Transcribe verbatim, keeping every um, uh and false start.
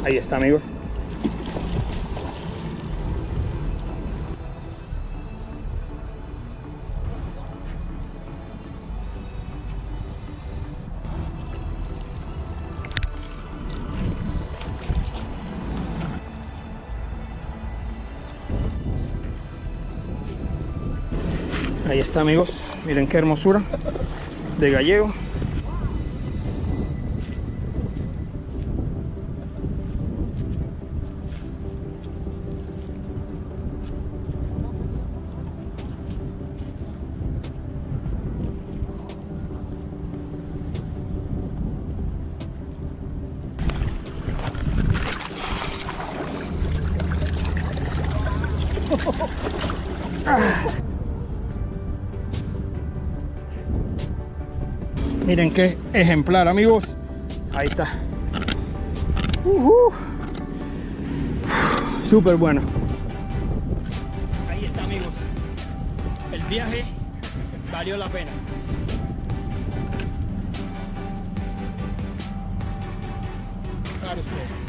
Ahí está, amigos. Ahí está, amigos, miren qué hermosura de gallego. Ah. Miren qué ejemplar, amigos. Ahí está. Uh -huh. Súper bueno. Ahí está, amigos. El viaje valió la pena. Para ustedes.